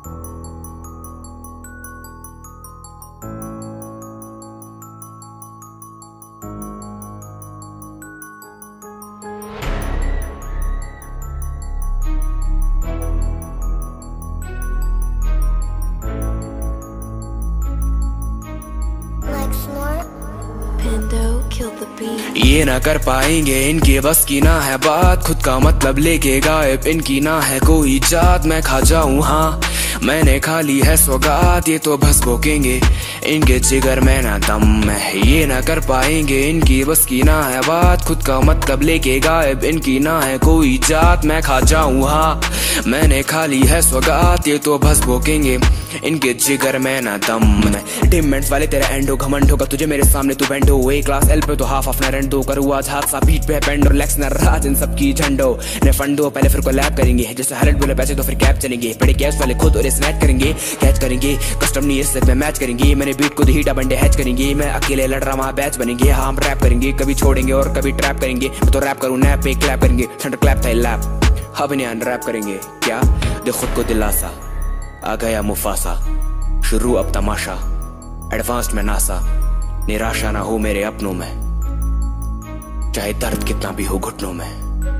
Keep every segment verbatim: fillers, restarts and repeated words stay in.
ये ना कर पाएंगे, इनके बस की ना है बात, खुद का मतलब लेके गायब, इनकी ना है कोई जात। मैं खा जाऊं हाँ, मैंने खा ली है सौगात, ये तो बस भोकेंगे, इनके जिगर में ना दम है। ये ना कर पाएंगे, इनकी बस की ना है बात, खुद का मतलब लेके गायब, इनकी ना है कोई जात। मैं खा जाऊं हाँ, मैंने खा ली है सौगात, ये तो बस भोकेंगे, इनके जिगर में ना दम है। डिमेंट्स वाले तेरा एंडो, घमंड होगा तुझे मेरे सामने तू बैंडो, ए क्लास एल पे तो हाफ ऑफ ना रेंडो, करूँ आज हादसा बीट पे पेंडो, लेक्स न राज इन सब की झंडो ने फंडो। पहले फिर को लैप करेंगे, जैसे हरट बोले पैसे तो फिर कैप चलेंगे, बड़े कैश वाले खुद और स्नैच करेंगे, कैच करेंगे कस्टम नहीं इस में मैच करेंगे। मैंने बीट को हीटा बंडे हैच करेंगे, मैं अकेले लड़ रहा वहाँ बैच बनेंगे। हाँ हम रैप करेंगे, कभी छोड़ेंगे और कभी ट्रैप करेंगे, मैं तो रैप करूँ नैप पे क्लैप करेंगे, सेंटर क्लैप था लैप अब नहीं रैप करेंगे। क्या दे खुद को दिलासा, आ गया मुफासा, शुरू अब तमाशा, एडवांस्ड में नासा, निराशा ना हो मेरे अपनों में, चाहे दर्द कितना भी हो घुटनों में।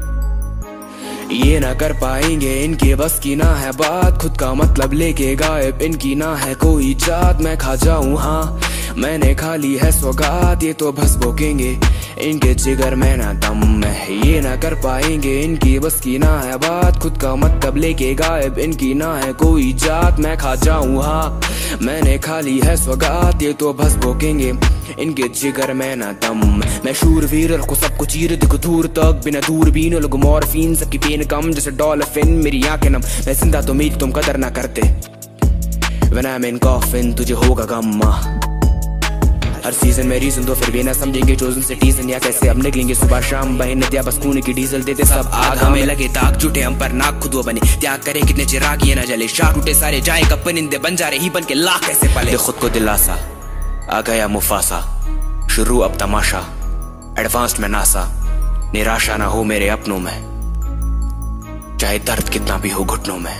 ये ना कर पाएंगे, इनके बस की ना है बात, खुद का मतलब लेके गायब, इनकी ना है कोई जात। मैं खा जाऊं हाँ, मैंने खा ली है सौगात, ये तो बस भोकेंगे, इनके जिगर में ना दम है। ये ना कर पाएंगे, इनकी बस की ना है बात, खुद का मतलब लेके गायब, इनकी ना है कोई जात। मैं खा जाऊं हाँ, मैंने खा ली है सौगात, ये तो बस भोकेंगे, इनके जिगर में ना दम। मैं शूरवीर को सबको चीर दिखो दूर तक, बिना दूरबीन लोग मॉर्फिन, सबकी पेन कम जैसे डॉल्फिन, मेरी आंखें नम, मैं जिंदा तो मेरी तुम कदर ना करते, When I'm in coffin तुझे होगा गम्मा। हर सीजन में रीजन तो फिर भी ना समझेंगे चोजन सिटीजन, या कैसे अब निकलेंगे सुबह शाम, बहन नदिया बस खून की डीजल देते सब आग, हमें लगे ताक झूठे हम पर नाक खुद वो बने, त्याग करे कितने चिराग ये ना जले, शाह टूटे सारे जाए कब परिंदे बन जा रहे ही बन के लाख कैसे पले। खुद को दिलासा, आ गया मुफासा, शुरू अब तमाशा, एडवांस्ड में नासा, निराशा ना हो मेरे अपनों में, चाहे दर्द कितना भी हो घुटनों में।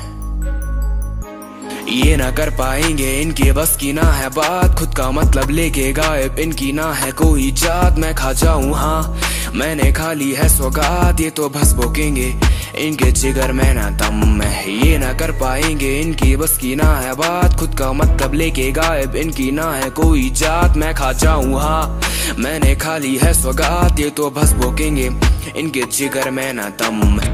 ये ना कर पाएंगे, इनके बस की ना है बात, खुद का मतलब लेके गायब, इनकी ना है कोई जात। मैं खा जाऊं हाँ, मैंने खा ली है सौगात, ये तो बस भोकेंगे, इनके जिगर में ना दम है। ये ना कर पाएंगे, इनकी बस की ना है बात, खुद का मतलब लेके गायब, इनकी ना है कोई जात। मैं खा जाऊं हाँ, मैंने खा ली है सौगात, ये तो बस भोकेंगे, इनके जिगर में ना दम।